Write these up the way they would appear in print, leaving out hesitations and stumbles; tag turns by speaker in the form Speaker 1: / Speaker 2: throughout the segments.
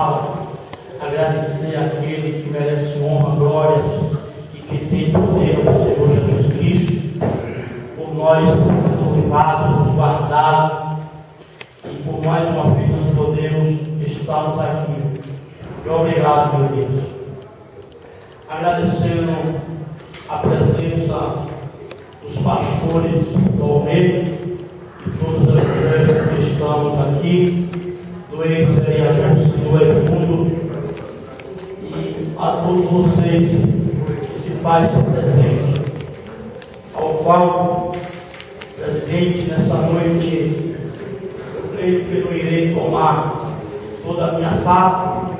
Speaker 1: Agradecer àquele que merece honra, glórias e que tem poder, o Senhor Jesus Cristo, por nós nos levado, nos guardado, e por mais uma vez nós podemos estarmos aqui. Muito obrigado, meu Deus. Agradecendo a presença dos pastores do Almeida e todos os evangélicos que estamos aqui, do ex-vereador Senhor Edmundo, e a todos vocês que se fazem presente, ao qual, presidente, nessa noite, eu creio que não irei tomar toda a minha fala,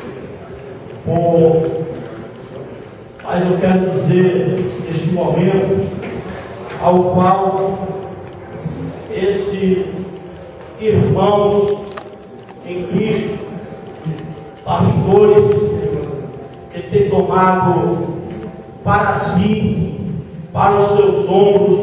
Speaker 1: mas eu quero dizer, neste momento, ao qual esses irmãos em Cristo, pastores que têm tomado para si, para os seus ombros,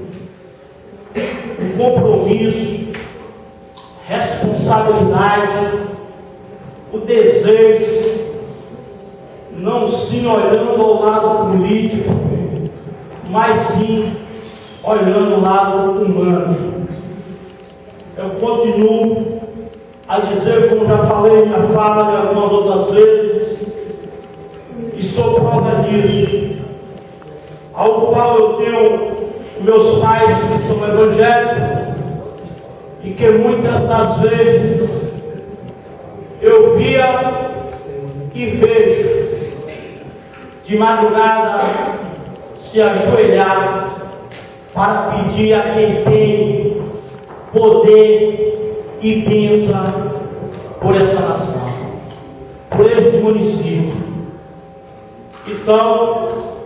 Speaker 1: um compromisso, responsabilidade, o desejo, não sim olhando ao lado político, mas sim olhando o lado humano. Eu continuo a dizer, como já falei na fala de algumas outras vezes, e sou prova disso, ao qual eu tenho meus pais que são evangélicos, e que muitas das vezes eu via e vejo de madrugada se ajoelhar para pedir a quem tem poder e pensa por essa nação, por este município. Então,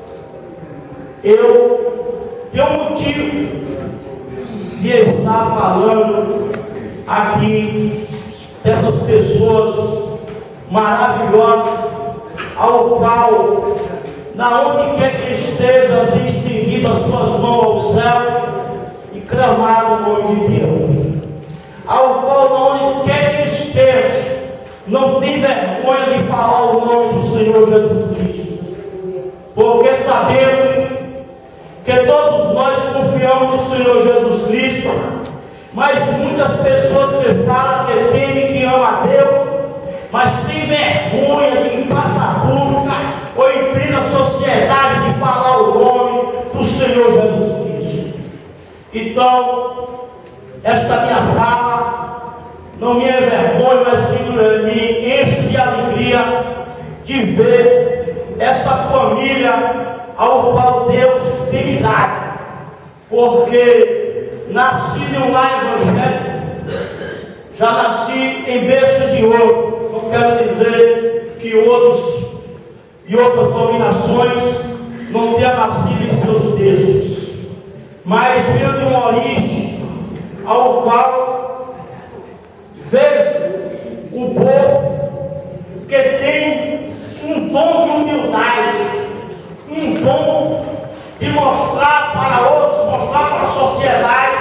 Speaker 1: eu tenho motivo de estar falando aqui dessas pessoas maravilhosas, ao qual, na onde quer que esteja, tem estendido as suas mãos ao céu e clamado o nome de Deus, ao qual, onde quer que esteja, não tem vergonha de falar o nome do Senhor Jesus Cristo, porque sabemos que todos nós confiamos no Senhor Jesus Cristo, mas muitas pessoas que falam que temem, que amam a Deus, mas tem vergonha de ir em praça pública ou em plena sociedade de falar o nome do Senhor Jesus Cristo. Então, esta minha fala não me é vergonha, mas me enche de alegria de ver essa família ao qual Deus tem me dado, porque nasci em um lar evangélico, já nasci em berço de ouro. Não quero dizer que outros e outras dominações não tenham nascido em seus berços, mas venho de uma origem ao qual vejo o povo que tem um dom de humildade, um dom de mostrar para outros, mostrar para a sociedade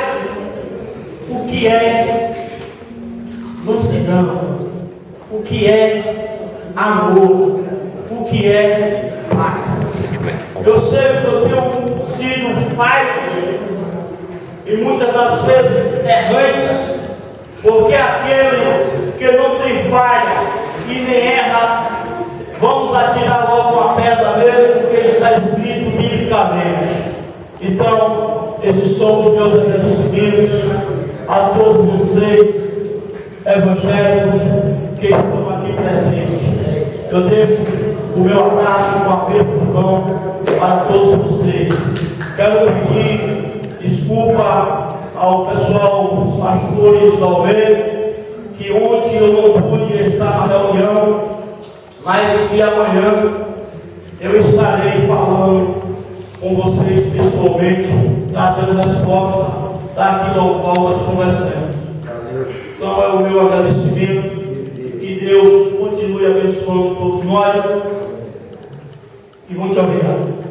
Speaker 1: o que é mansidão, o que é amor, o que é paz. Eu sei que eu tenho sido falhos e muitas das vezes errantes, porque aquele que não tem falha e nem erra, vamos atirar logo uma pedra nele, porque está escrito biblicamente. Então, esses são os meus agradecimentos a todos vocês evangélicos que estão aqui presentes. Eu deixo o meu abraço com um aperto de mão para todos vocês. Quero pedir desculpa ao pessoal dos pastores da Almeida, que ontem eu não pude estar na reunião, mas que amanhã eu estarei falando com vocês pessoalmente, trazendo resposta daquilo ao qual nós conversamos. Então é o meu agradecimento, e Deus continue abençoando todos nós, e muito obrigado.